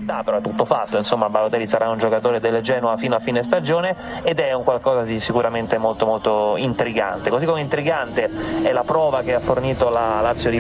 Però è tutto fatto, insomma Balotelli sarà un giocatore del Genoa fino a fine stagione ed è un qualcosa di sicuramente molto molto intrigante, così come intrigante è la prova che ha fornito la Lazio di